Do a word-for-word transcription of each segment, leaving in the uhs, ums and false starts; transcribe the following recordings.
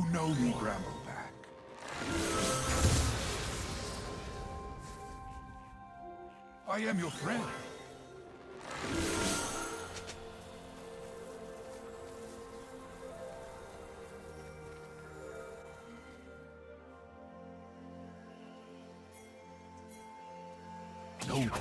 know you Grandma back. I am your friend. No.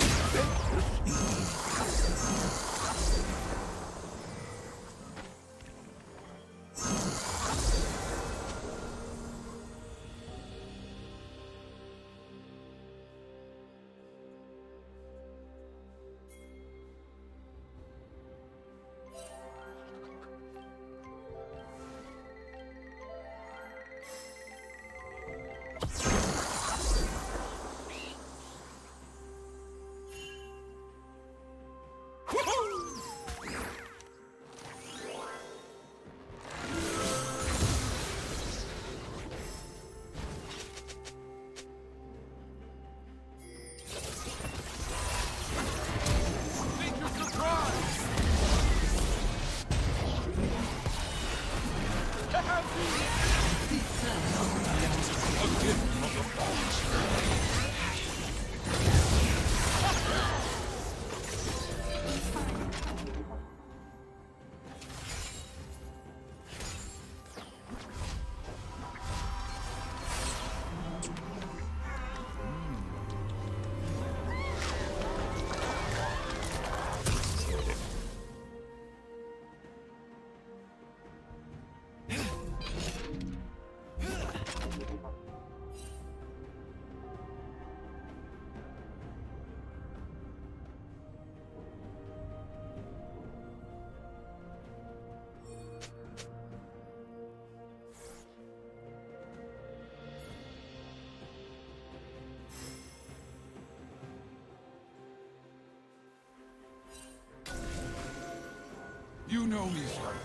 You know me, Scarlet.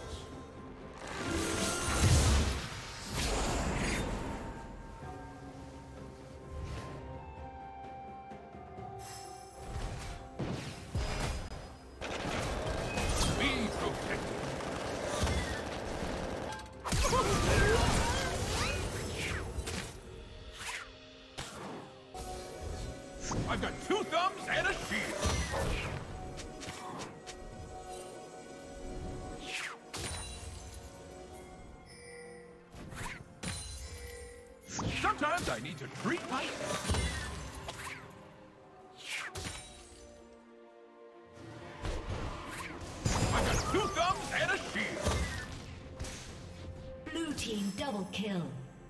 I've got two thumbs and a shield. Sometimes I need to treat myself. I've got two thumbs and a shield. Blue team double kill.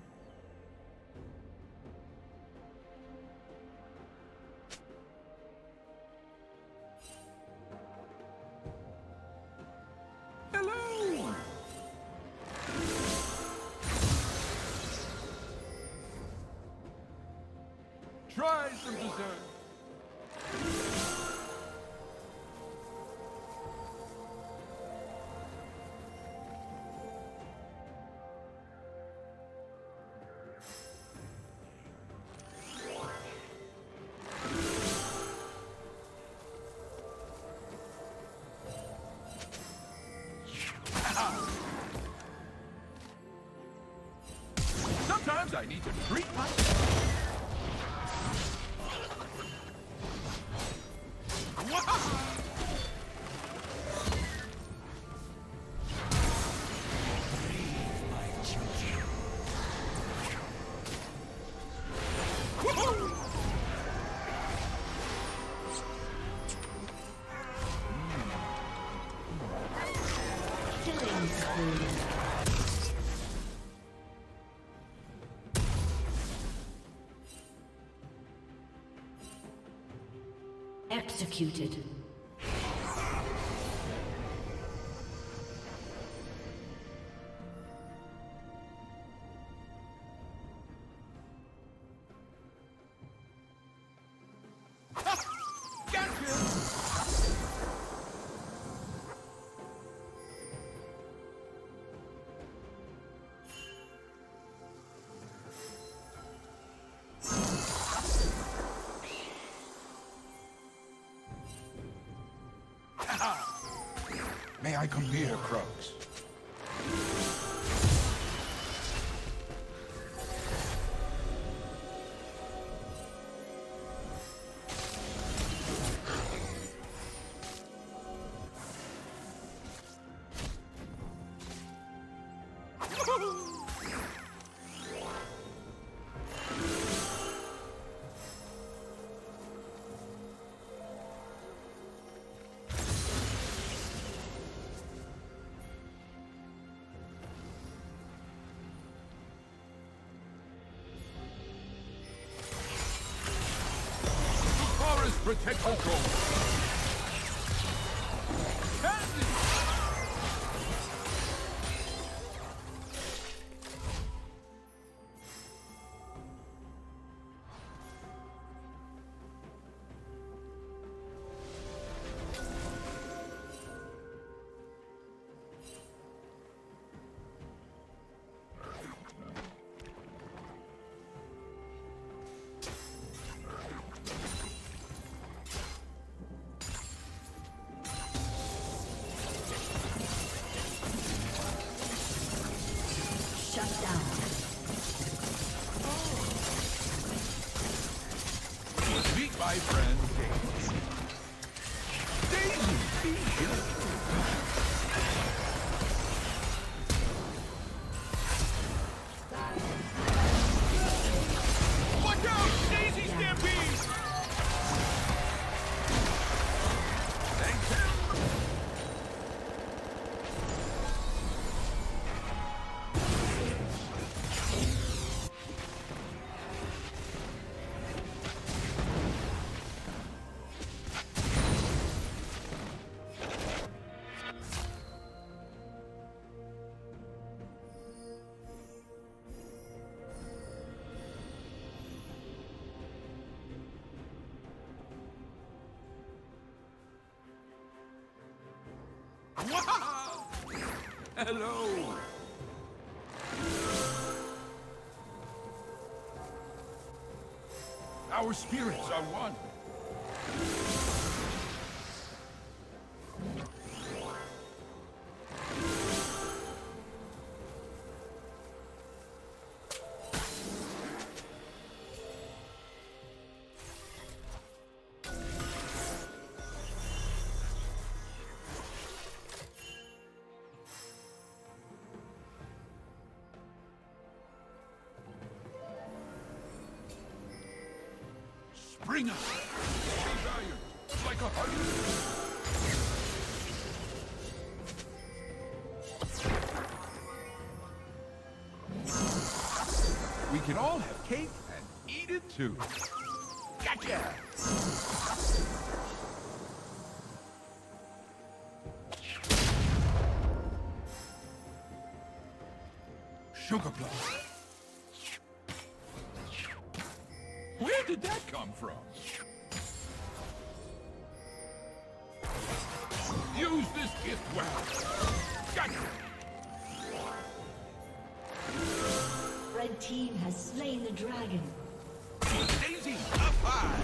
Try some dessert. Sometimes I need to treat myself. Executed. May I come here, Croaks? protect control. Handy! My friend Daisy. Daisy, be here. Look out! Daisy stampede! Thanks him. Wow! Hello! Our spirits are one. Bring us! Iron, like a heart. We can all have cake and eat it too. Gotcha! Sugar plum. Where did that come from? Use this gift well. Gotcha! Red team has slain the dragon. Daisy, up high!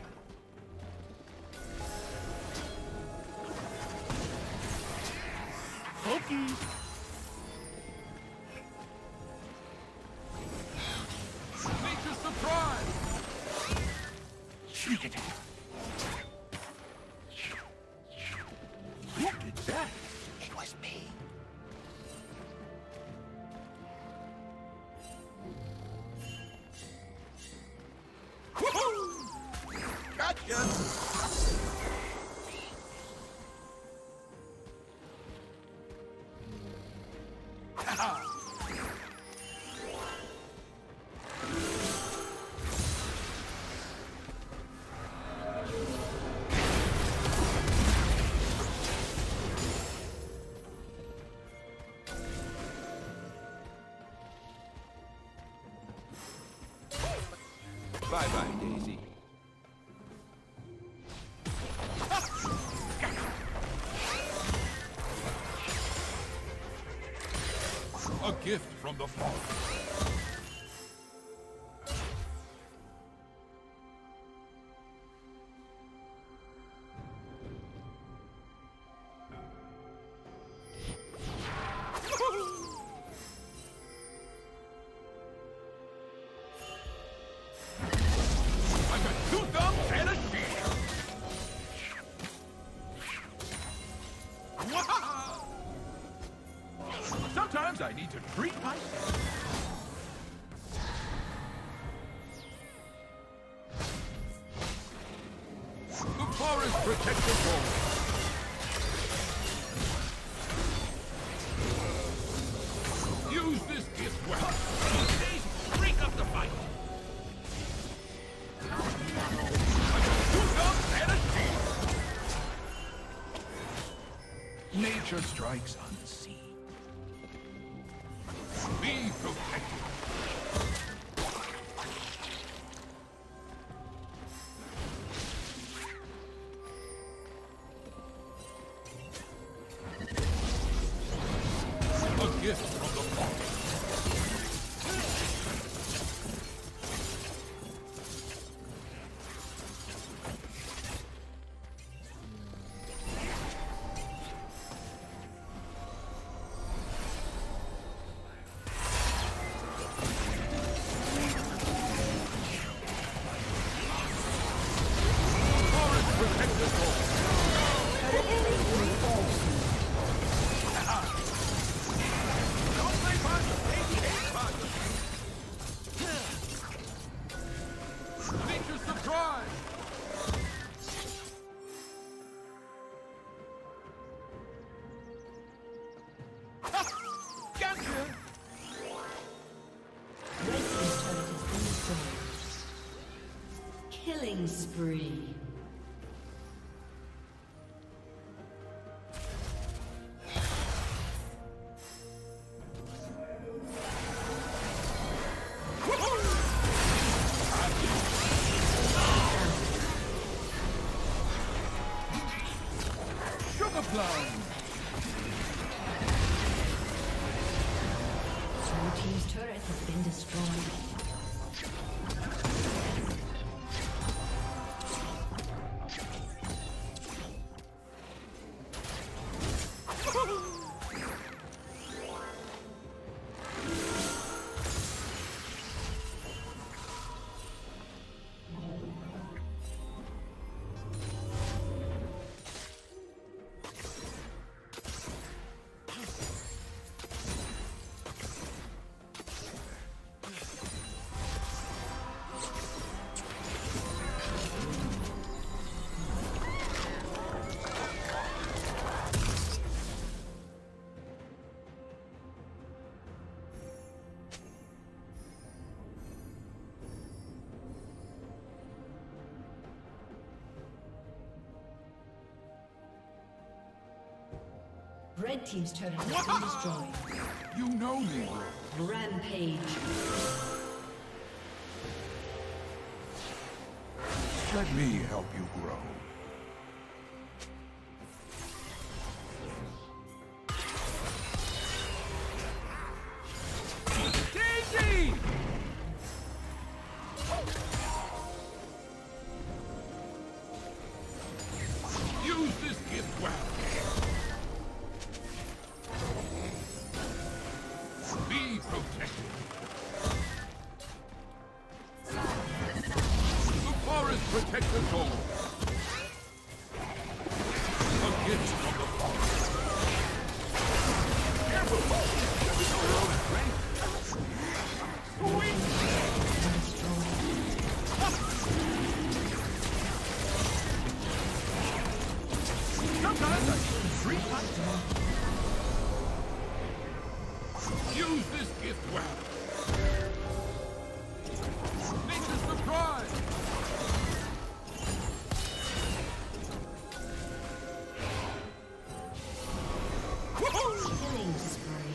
Pokey! Nature's surprise! Sneak attack! Who did that? It was me. Woohoo! Gotcha! Bye-bye, Daisy. A gift from the Father. Sometimes I need to treat myself. The forest protects the forest. Use this gift well. Daisy, break up the fight. I got two thumbs Nature strikes unseen. Be protected. A gift from the forest. Killing spree. Sugar plum. Blue team's turret has been destroyed. Red team's turret has been destroyed. You know me. Rampage. Let me help you grow. J N G! Use this gift well. Be protected. The forest protects us all. A gift from the forest. Careful! Your own strength. Sweet! Sometimes I treat myself. Use this gift well. Nature's surprise. Killing spree.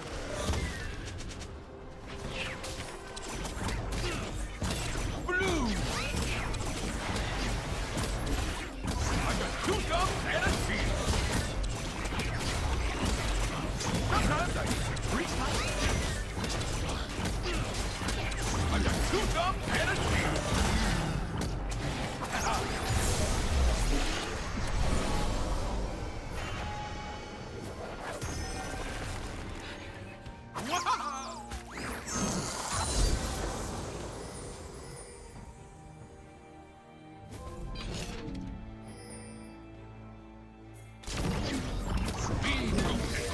Blue. I got two thumbs and a shield. Sometimes I treat myself. I got two thumbs and a shield. Wow! Be protected.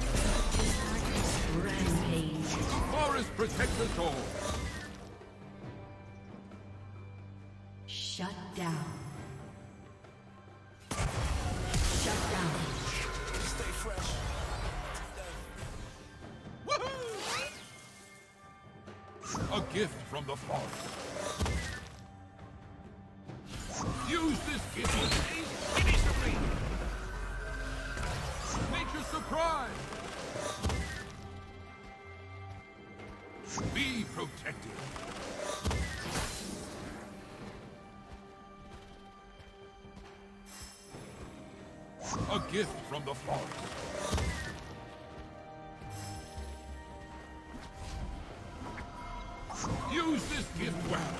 Rampage. The forest protects us all. Shut down. Shut down. Stay fresh. Woohoo! A gift from the forest. Use this gift. Finish the ring. protected. A gift from the forest. Use this gift well.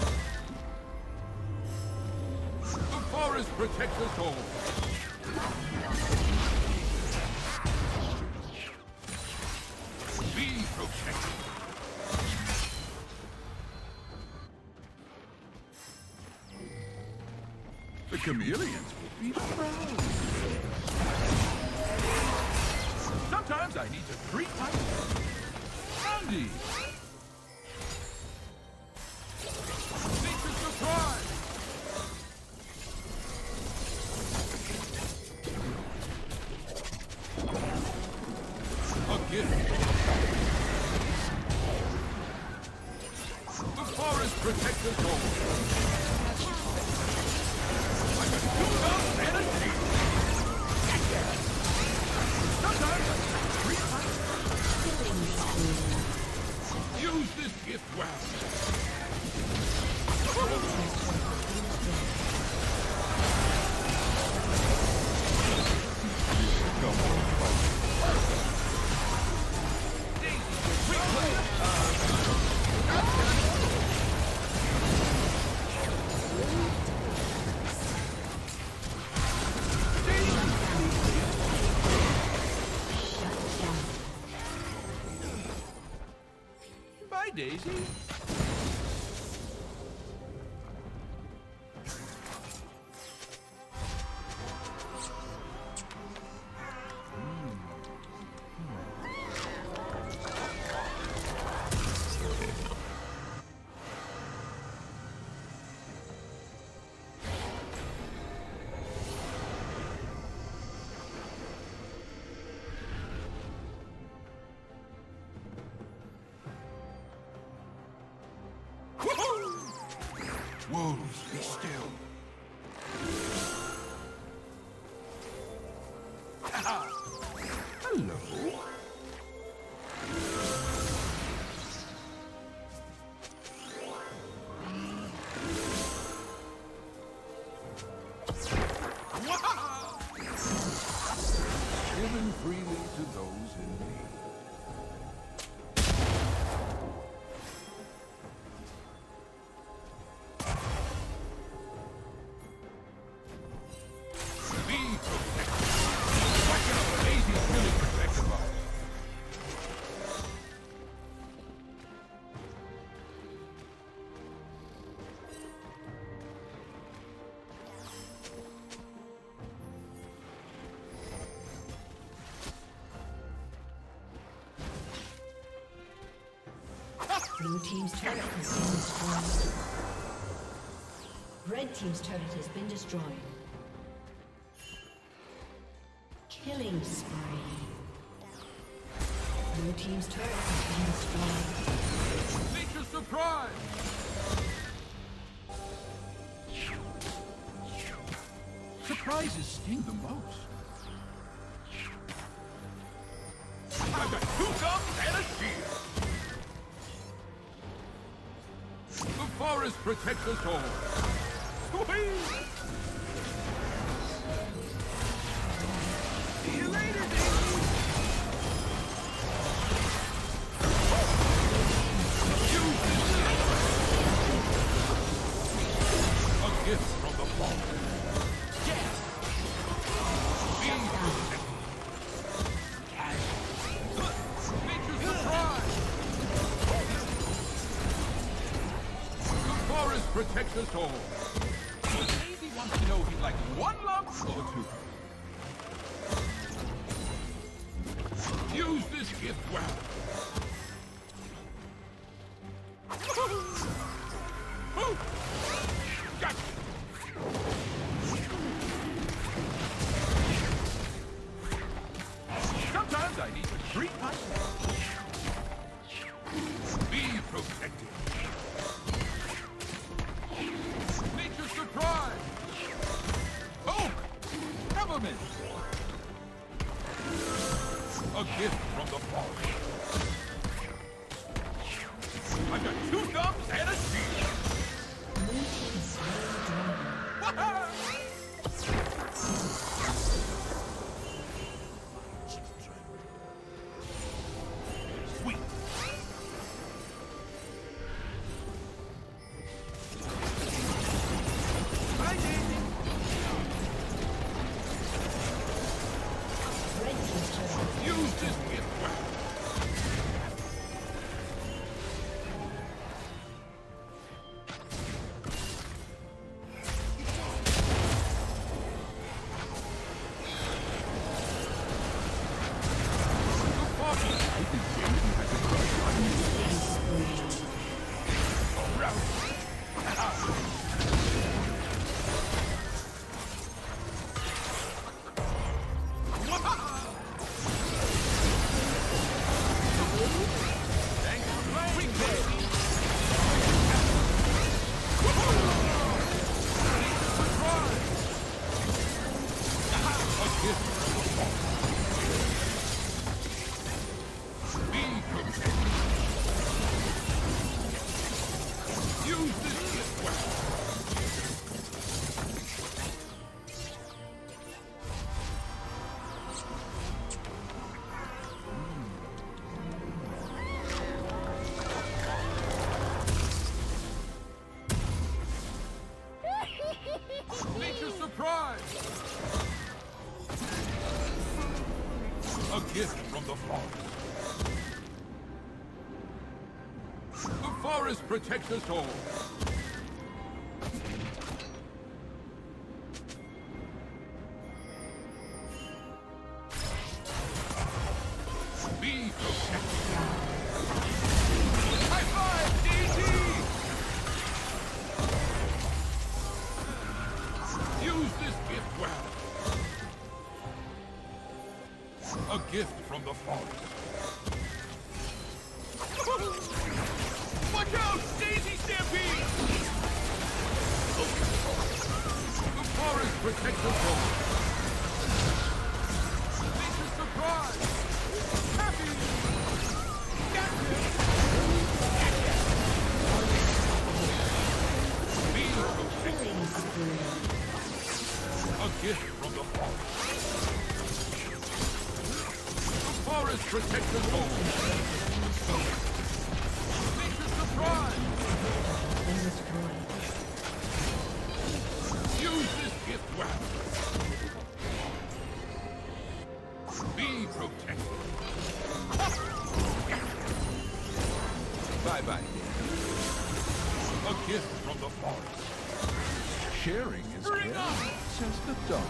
The forest protects us all. Be protected. The chameleons will be proud. Sometimes I need to treat myself. Andy! Nature's surprise! A gift. The forest protects us all. Like a two-up and a shield. Sometimes I treat myself. Use this gift well. Bye, Daisy. Wolves, be still. Hello. Given freely to those in need. Blue team's turret has been destroyed. Red team's turret has been destroyed. Killing spree. Blue team's turret has been destroyed. Nature's surprise! Surprises sting the most. I've got two guns and a shield. The forest protects us all. Sweet! See you later, Daisy! A gift from the forest. Yes! Be protected. Nature's surprise! Forest protects us all. Daisy wants to know if he'd like one lump or two. Use this gift well. Gotcha. Sometimes I need to treat myself. Be protected. Nature's surprise! Oak! Peppermint! A gift from the forest. I've got two thumbs and a shield. Blue team slain dragon. Sweet. Hi, Daisy. Red team's turret. Use this gift well. A gift from the forest. The forest protects us all. Be protected. High five, D G! Use this gift well. A gift from the forest. Watch out! Daisy Stampede! The forest protects us all. Nature's surprise! Happy! Gotcha! Be protected. A gift from the forest. Forest protects us all. Nature's surprise! Use this gift well. Be protected. Bye-bye. A gift from the forest. Sharing is Bring good, up! says the dog.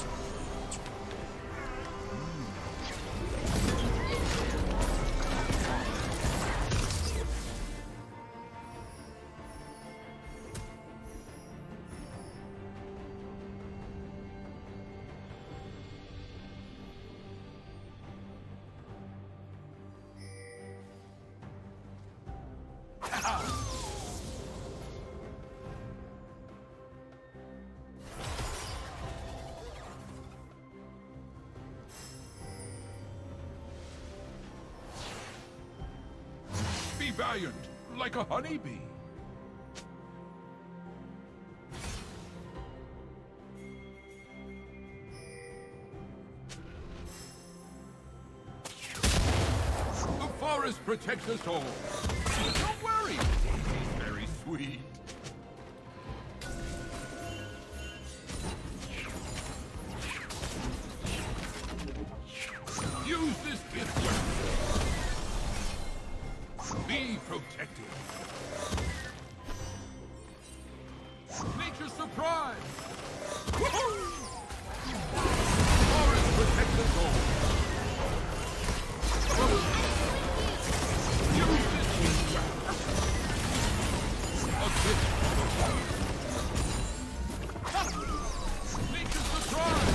Be valiant, like a honeybee. The forest protects us all. Don't worry, Daisy's very sweet. Use this gift well. Be protected. Nature's surprise. Woohoo! Forest protects us all. Use this gift well. A gift from the forest. Nature's surprise.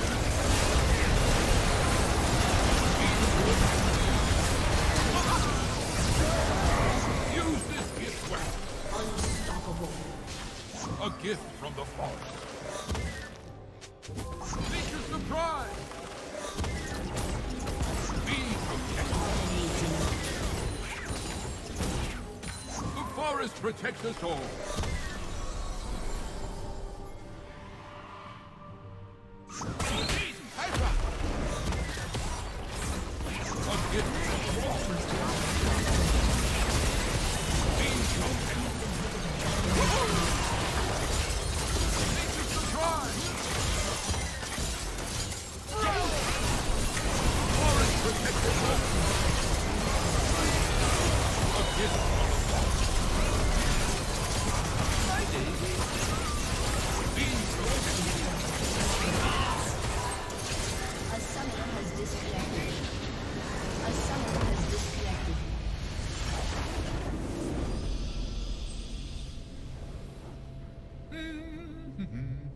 Use this gift well. Unstoppable. A gift from the forest. Nature's surprise. Be protected. The protects us all. A summoner has disconnected. Mm-hmm.